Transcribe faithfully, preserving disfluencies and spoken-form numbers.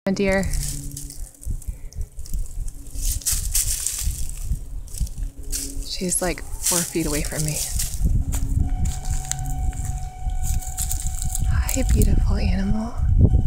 A deer. She's like four feet away from me. Hi, beautiful animal.